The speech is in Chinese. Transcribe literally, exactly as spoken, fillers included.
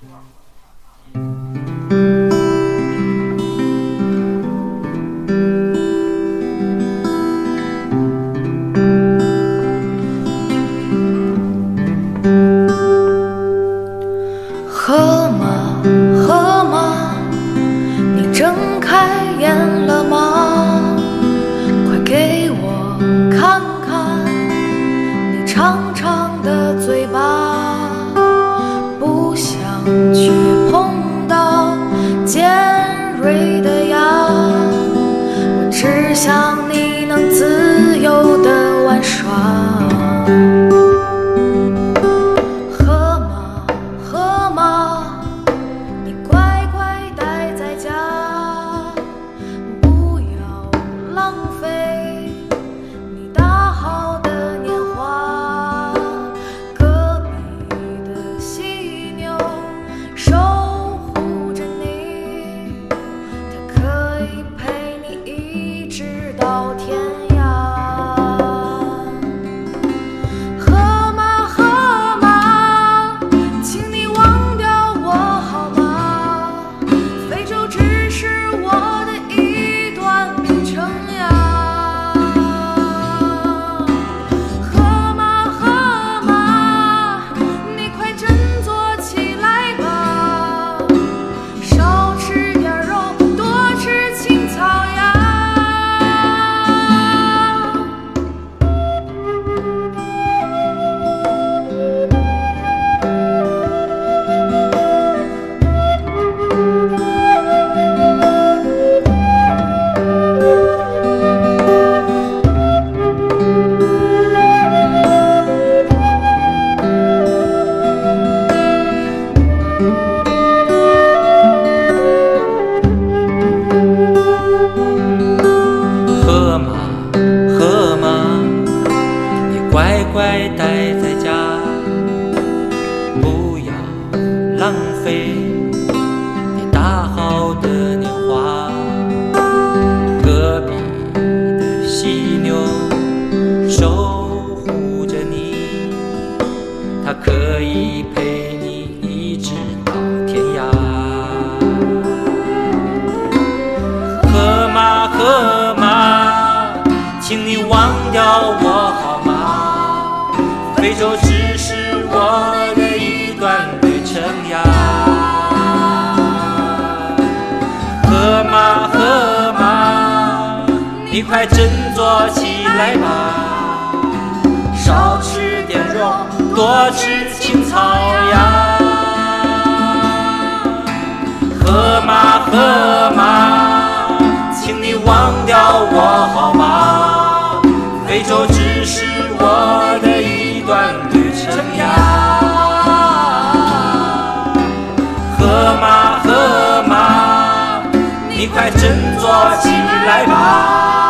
河马，河马，你睁开眼了吗？快给我看看你长长的嘴巴，不想去碰到尖锐的牙，我只想你能自由地玩耍。到天涯，河马河马，请你忘掉我好吗？非洲只是我的一段路程呀。河马河马，你快振作起来吧，少吃点肉，多吃青草呀。 河马，河马，你乖乖待在家，不要浪费你大好的年华。隔壁的犀牛守护着你，它可以陪你一直到天涯。河马，河马，请你忘掉我好吗？非洲只是我的一段旅程呀。河马，河马，你快振作起来吧，少吃点肉，多吃青草呀。河马，河马，请你忘掉我好吗？非洲只是我的一段旅程呀。河马，河马，你快振作起来吧，